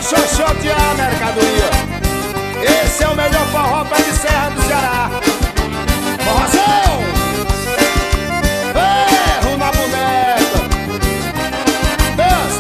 xoxotear a mercadoria. Esse é o melhor forró pé de serra do Ceará. Forrozão! Ferro na boneca. Dança,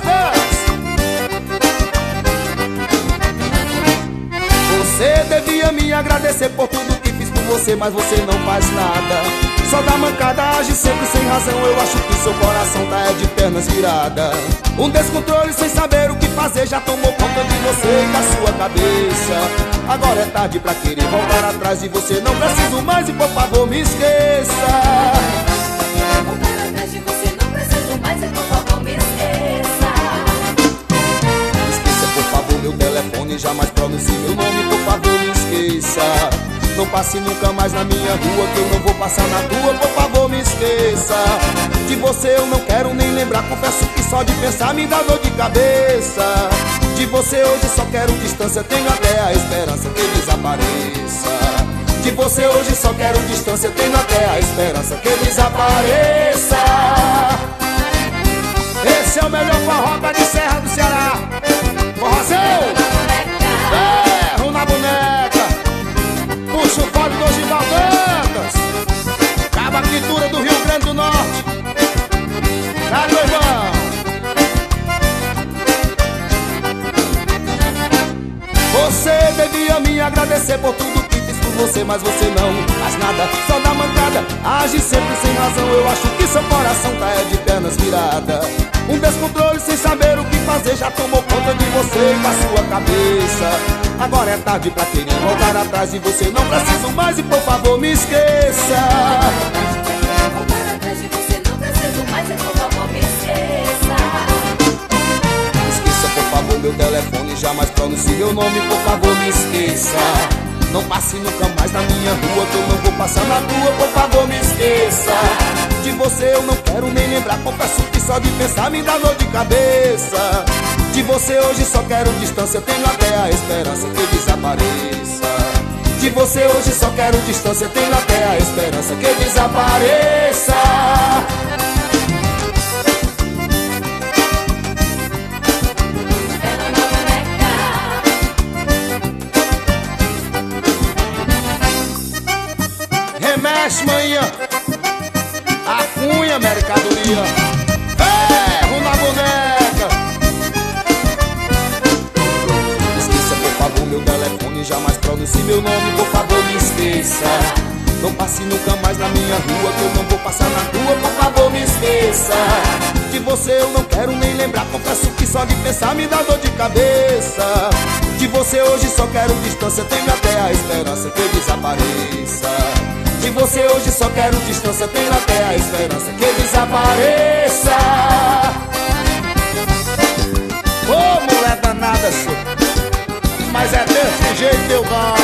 dança. Você devia me agradecer por tudo que fiz por você, mas você não faz nada. Só dá mancada, age sempre sem razão. Eu acho que seu coração tá de pernas virada. Um descontrole sem saber o que fazer já tomou conta de você e da sua cabeça. Agora é tarde pra querer voltar atrás de você. Não preciso mais e por favor me esqueça. Voltar atrás de você, não preciso mais e por favor me esqueça. Esqueça por favor meu telefone, jamais pronuncie meu nome, por favor me esqueça. Não passe nunca mais na minha rua, que eu não vou passar na tua, por favor me esqueça. De você eu não quero nem lembrar, confesso que só de pensar me dá dor de cabeça. De você hoje só quero distância, tenho até a esperança que desapareça. De você hoje só quero distância, tenho até a esperança que desapareça. Esse é o melhor forró pé de serra do Ceará. Forrozão! Ferro na boneca. Puxa o fole do Gival Dantas. Cabaquitura do Rio Grande do Norte. Tá, meu irmão? Você devia me agradecer por tudo que fiz por você, mas você não faz nada, só dá mancada, age sempre sem razão. Eu acho que seu coração tá de pernas virada. Um descontrole sem saber o que fazer já tomou conta de você e da sua cabeça. Agora é tarde pra querer voltar atrás de você. Não preciso mais e por favor me esqueça. Voltar atrás de você, não preciso mais e por favor me esqueça. Esqueça por favor meu telefone, jamais pronuncie meu nome, por favor me esqueça. Não passe nunca mais na minha rua, que eu não vou passar na tua, por favor me esqueça. De você eu não quero nem lembrar, confesso que só de pensar me dá dor de cabeça. De você hoje só quero distância, tenho até a esperança que desapareça. De você hoje só quero distância, tenho até a esperança que desapareça. Remexe, manhã, a cunha, mercadoria. Ferro na boneca. Esqueça por favor meu telefone, jamais pronuncie meu nome, por favor me esqueça. Não passe nunca mais na minha rua, que eu não vou passar na tua, por favor me esqueça. De você eu não quero nem lembrar, confesso que só de pensar me dá dor de cabeça. De você hoje só quero distância, tenho até a esperança que desapareça. De você hoje só quero distância, tenho até a esperança que desapareça. Ô mulher danada, senhor, mas é desse jeito que eu gosto.